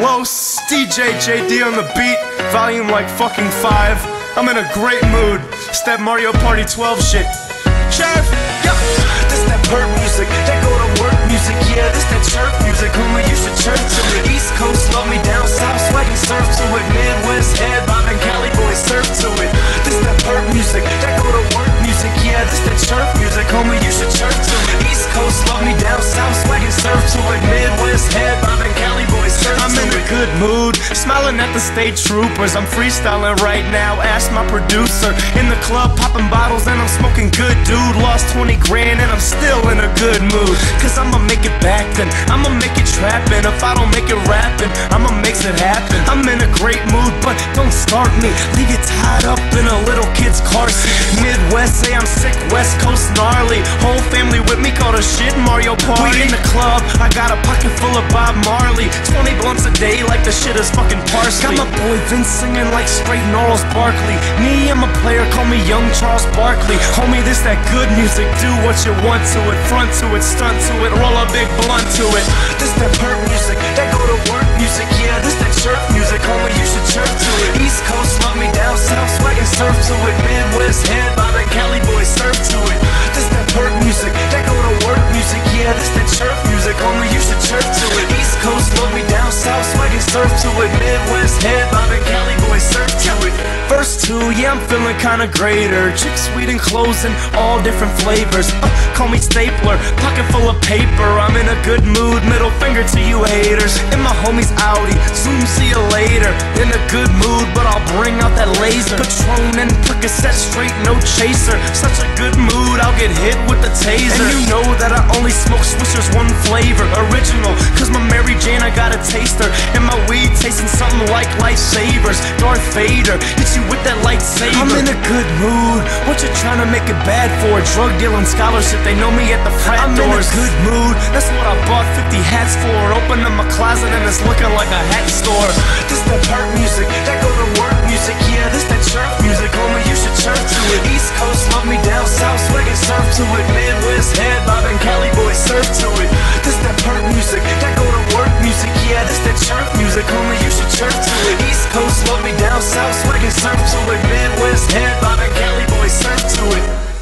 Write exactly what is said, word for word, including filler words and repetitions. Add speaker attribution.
Speaker 1: Los, D J J D on the beat, volume like fucking five. I'm in a great mood. It's that Mario Party twelve shit. Chef, yep.
Speaker 2: This that perp music, that go to work music, yeah, this that chirp music, homie, you should chirp to it. East Coast love me, down south swag and surf to it. Midwest head bobbing, Cali boys surf to it. This that perp music, that go to work music, yeah, this that chirp music, homie, you should chirp to it. East Coast love me, down south swag and surf to it. Midwest head bobbing, Cali boys surf
Speaker 1: I'm
Speaker 2: to
Speaker 1: in
Speaker 2: it.
Speaker 1: a good mood, smiling at the state troopers. I'm freestyling right now, ask my producer. In the club, popping bottles and I'm smoking good, dude. Lost twenty grand and I'm still in a good mood. Cause I'ma make it back then, I'ma make it trapping. If I don't make it rapping, I'ma make it happen. I'm in a great mood, but don't start me. Leave you tied up in a little kid's car seat. Midwest, say I'm sick, West Coast gnarly. Whole family with me, call the shit Mario Party. We in the club, I got a pocket full of Bob Marley. Twenty blunts a day like the shit is fucking parsley. Got my boy Vince singing like straight Gnarls Barkley. Me, I'm a player, call me Young Charles Barkley. Homie, this that good music, do what you want to it. Front to it, stunt to it, roll a big blunt to it.
Speaker 2: This that perp music, that go to work music, yeah, this that chirp music, homie, you should chirp to it. East Coast love me, down south swag and surf to it. Midwest head bobbing, Cali boys surf to it. This that perp music, that go to work music, yeah, this that chirp music, homie, you should chirp to it. East Coast love me, down south swag and surf to it. Midwest head bobbing, Cali boys surf to it.
Speaker 1: Verse two, yeah, I'm feeling kinda greater. Chicks, sweet and clothes in all different flavors. Uh, call me Stapler, pocket full of paper. I'm in a good mood, middle finger to you haters. And my homies Audi, soon see you later. In a good mood, but I'll bring out that laser. Patron and Percocet straight, no chaser. Such a good mood, I'll get hit with the taser. And you know that I only smoke Swishers one flavor, original. Cause my Mary Jane, I got a taster. And my weed tasting something like lifesavers. Darth Vader, hit you with that lightsaber. I'm in a good mood, what you trying to make it bad for? Drug dealing scholarship, they know me at the frat
Speaker 2: I'm
Speaker 1: doors.
Speaker 2: in a
Speaker 1: good mood, that's what I bought fifty hats for. Open up my closet and it's looking like a hat store.
Speaker 2: This that perp music, that go to work music, yeah, this that chirp music, homie, you should chirp to it. East Coast love me, down south swag and surf to it. Midwest head bobbing, Cali boys surf to it. This that perp music, that go to work music, yeah, this that chirp music, homie, you should chirp to it. East Coast love me, down south swag and surf to it. Midwest head bobbing, Cali boys surf to it.